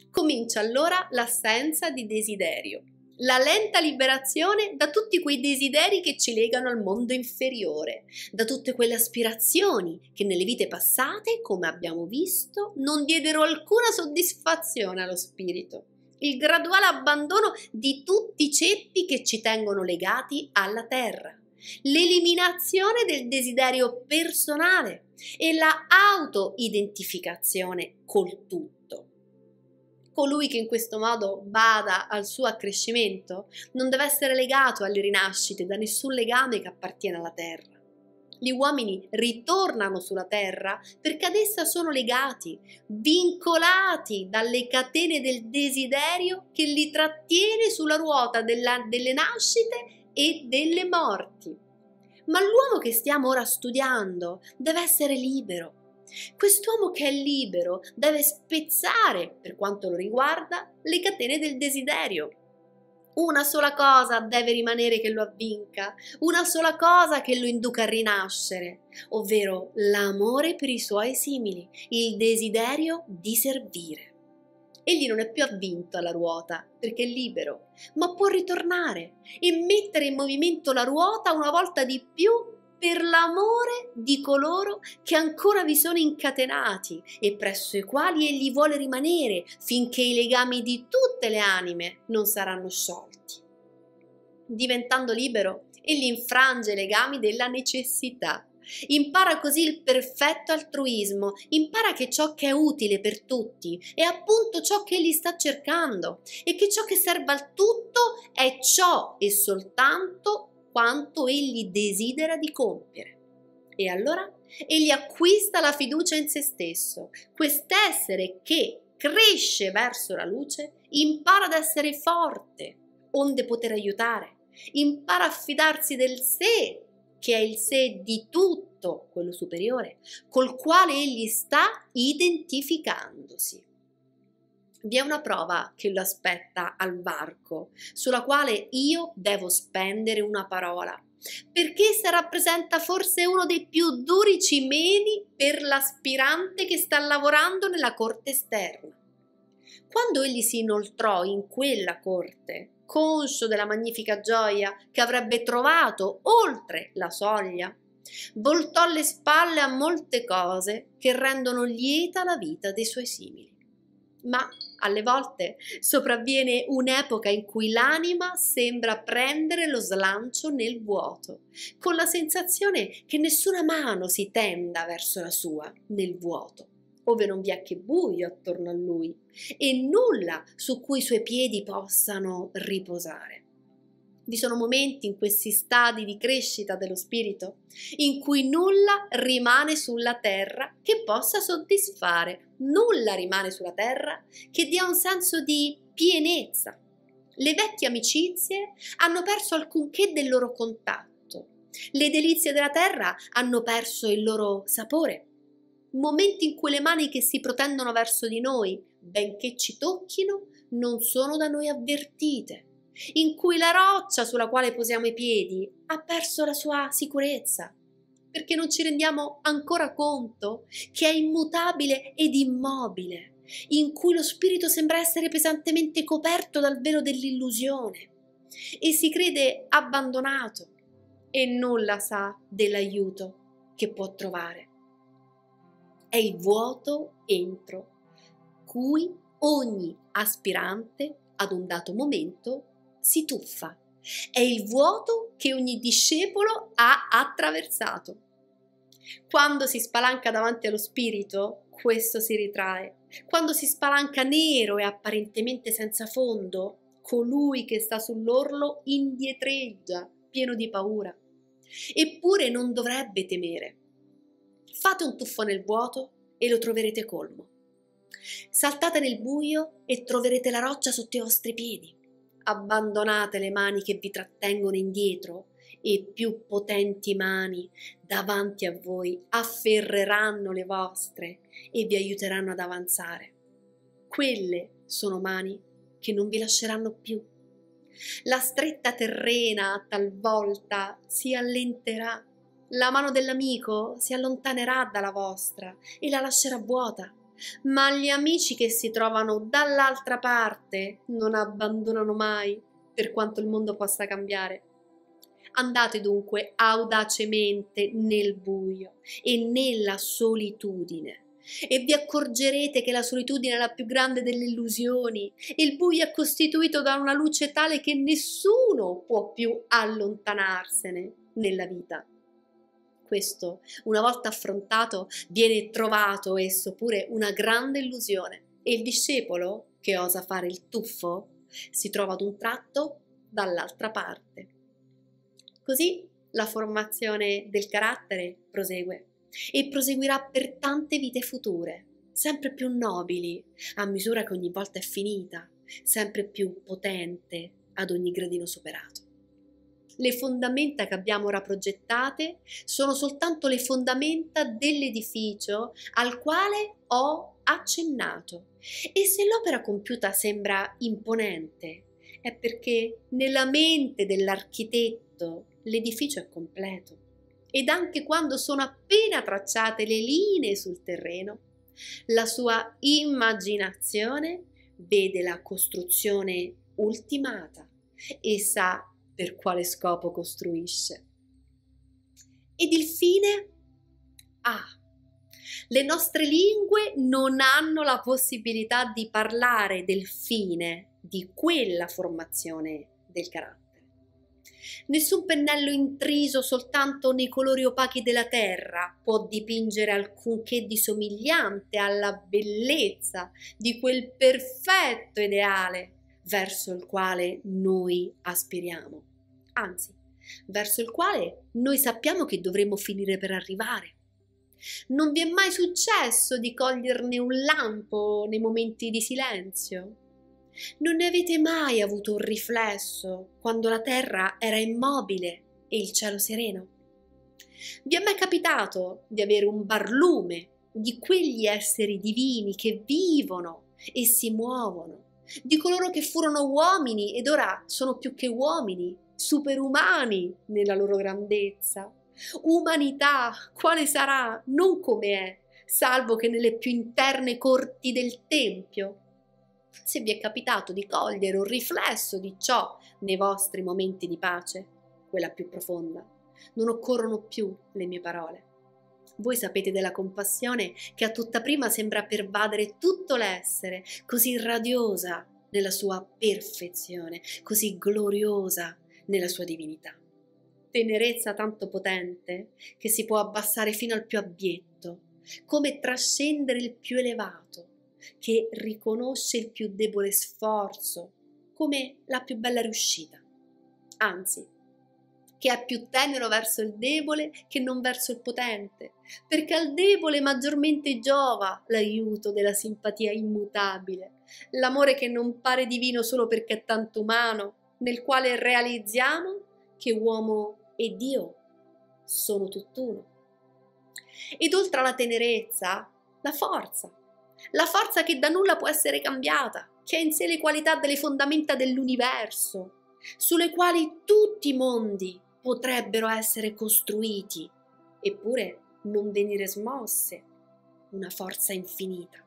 Comincia allora l'assenza di desiderio, la lenta liberazione da tutti quei desideri che ci legano al mondo inferiore, da tutte quelle aspirazioni che nelle vite passate, come abbiamo visto, non diedero alcuna soddisfazione allo spirito. Il graduale abbandono di tutti i ceppi che ci tengono legati alla terra, l'eliminazione del desiderio personale e la auto-identificazione col tutto. Colui che in questo modo bada al suo accrescimento non deve essere legato alle rinascite da nessun legame che appartiene alla terra. Gli uomini ritornano sulla terra perché ad essa sono legati, vincolati dalle catene del desiderio che li trattiene sulla ruota delle nascite e delle morti. Ma l'uomo che stiamo ora studiando deve essere libero. Quest'uomo che è libero deve spezzare, per quanto lo riguarda, le catene del desiderio. Una sola cosa deve rimanere che lo avvinca, una sola cosa che lo induca a rinascere, ovvero l'amore per i suoi simili, il desiderio di servire. Egli non è più avvinto alla ruota perché è libero, ma può ritornare e mettere in movimento la ruota una volta di più per l'amore di coloro che ancora vi sono incatenati e presso i quali egli vuole rimanere finché i legami di tutte le anime non saranno sciolti. Diventando libero, egli infrange i legami della necessità. Impara così il perfetto altruismo, impara che ciò che è utile per tutti è appunto ciò che egli sta cercando e che ciò che serve al tutto è ciò e soltanto quanto egli desidera di compiere. E allora egli acquista la fiducia in se stesso. Quest'essere che cresce verso la luce impara ad essere forte, onde poter aiutare, impara a fidarsi del sé, che è il sé di tutto quello superiore, col quale egli sta identificandosi. Vi è una prova che lo aspetta al varco, sulla quale io devo spendere una parola, perché essa rappresenta forse uno dei più duri cimeli per l'aspirante che sta lavorando nella corte esterna. Quando egli si inoltrò in quella corte, conscio della magnifica gioia che avrebbe trovato oltre la soglia, voltò le spalle a molte cose che rendono lieta la vita dei suoi simili. Ma alle volte sopravviene un'epoca in cui l'anima sembra prendere lo slancio nel vuoto, con la sensazione che nessuna mano si tenda verso la sua nel vuoto, ove non vi è che buio attorno a lui e nulla su cui i suoi piedi possano riposare. Vi sono momenti in questi stadi di crescita dello spirito in cui nulla rimane sulla terra che possa soddisfare, nulla rimane sulla terra che dia un senso di pienezza. Le vecchie amicizie hanno perso alcunché del loro contatto, le delizie della terra hanno perso il loro sapore. Momenti in cui le mani che si protendono verso di noi, benché ci tocchino, non sono da noi avvertite, in cui la roccia sulla quale posiamo i piedi ha perso la sua sicurezza, perché non ci rendiamo ancora conto che è immutabile ed immobile, in cui lo spirito sembra essere pesantemente coperto dal velo dell'illusione e si crede abbandonato e nulla sa dell'aiuto che può trovare. È il vuoto entro cui ogni aspirante ad un dato momento si tuffa. È il vuoto che ogni discepolo ha attraversato. Quando si spalanca davanti allo spirito, questo si ritrae. Quando si spalanca nero e apparentemente senza fondo, colui che sta sull'orlo indietreggia, pieno di paura. Eppure non dovrebbe temere. Fate un tuffo nel vuoto e lo troverete colmo. Saltate nel buio e troverete la roccia sotto i vostri piedi. Abbandonate le mani che vi trattengono indietro e più potenti mani davanti a voi afferreranno le vostre e vi aiuteranno ad avanzare. Quelle sono mani che non vi lasceranno più. La stretta terrena talvolta si allenterà, la mano dell'amico si allontanerà dalla vostra e la lascerà vuota, ma gli amici che si trovano dall'altra parte non abbandonano mai, per quanto il mondo possa cambiare. Andate dunque audacemente nel buio e nella solitudine e vi accorgerete che la solitudine è la più grande delle illusioni e il buio è costituito da una luce tale che nessuno può più allontanarsene nella vita. Questo, una volta affrontato, viene trovato esso pure una grande illusione e il discepolo, che osa fare il tuffo, si trova ad un tratto dall'altra parte. Così la formazione del carattere prosegue e proseguirà per tante vite future, sempre più nobili, a misura che ogni volta è finita, sempre più potente ad ogni gradino superato. Le fondamenta che abbiamo ora progettate sono soltanto le fondamenta dell'edificio al quale ho accennato e se l'opera compiuta sembra imponente è perché nella mente dell'architetto l'edificio è completo ed anche quando sono appena tracciate le linee sul terreno, la sua immaginazione vede la costruzione ultimata e sa per quale scopo costruisce. Ed il fine? Le nostre lingue non hanno la possibilità di parlare del fine di quella formazione del carattere. Nessun pennello intriso soltanto nei colori opachi della terra può dipingere alcunché di somigliante alla bellezza di quel perfetto ideale verso il quale noi aspiriamo, anzi, verso il quale noi sappiamo che dovremo finire per arrivare. Non vi è mai successo di coglierne un lampo nei momenti di silenzio? Non ne avete mai avuto un riflesso quando la terra era immobile e il cielo sereno? Vi è mai capitato di avere un barlume di quegli esseri divini che vivono e si muovono, di coloro che furono uomini ed ora sono più che uomini, superumani nella loro grandezza? Umanità, quale sarà, non come è, salvo che nelle più interne corti del Tempio? Se vi è capitato di cogliere un riflesso di ciò nei vostri momenti di pace, quella più profonda, non occorrono più le mie parole. Voi sapete della compassione che a tutta prima sembra pervadere tutto l'essere, così radiosa nella sua perfezione, così gloriosa nella sua divinità. Tenerezza tanto potente che si può abbassare fino al più abietto, come trascendere il più elevato, che riconosce il più debole sforzo come la più bella riuscita, anzi, che è più tenero verso il debole che non verso il potente, perché al debole maggiormente giova l'aiuto della simpatia immutabile, l'amore che non pare divino solo perché è tanto umano, nel quale realizziamo che uomo e Dio sono tutt'uno. Ed oltre alla tenerezza, la forza che da nulla può essere cambiata, che ha in sé le qualità delle fondamenta dell'universo, sulle quali tutti i mondi potrebbero essere costruiti, eppure non venire smosse, una forza infinita,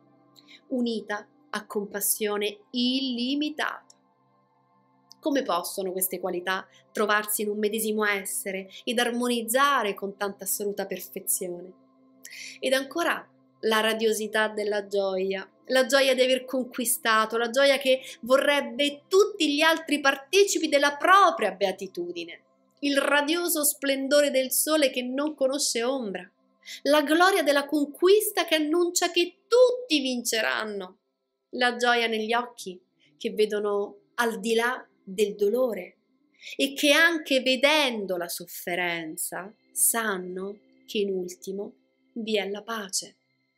unita a compassione illimitata. Come possono queste qualità trovarsi in un medesimo essere ed armonizzare con tanta assoluta perfezione? Ed ancora la radiosità della gioia, la gioia di aver conquistato, la gioia che vorrebbe tutti gli altri partecipi della propria beatitudine, il radioso splendore del sole che non conosce ombra, la gloria della conquista che annuncia che tutti vinceranno, la gioia negli occhi che vedono al di là del dolore e che anche vedendo la sofferenza sanno che in ultimo vi è la pace.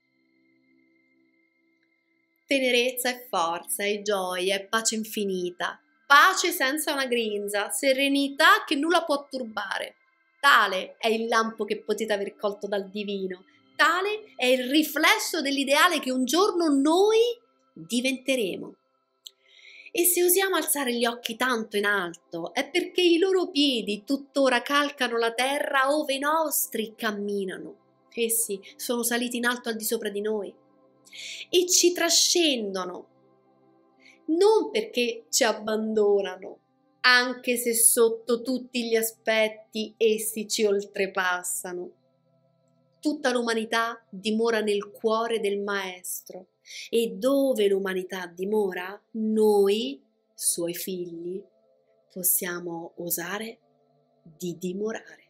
Tenerezza e forza e gioia e pace infinita, pace senza una grinza, serenità che nulla può turbare. Tale è il lampo che potete aver colto dal divino, tale è il riflesso dell'ideale che un giorno noi diventeremo. E se osiamo alzare gli occhi tanto in alto è perché i loro piedi tuttora calcano la terra ove i nostri camminano. Essi sono saliti in alto al di sopra di noi. e ci trascendono, non perché ci abbandonano, anche se sotto tutti gli aspetti essi ci oltrepassano. Tutta l'umanità dimora nel cuore del Maestro, e dove l'umanità dimora, noi, suoi figli, possiamo osare di dimorare.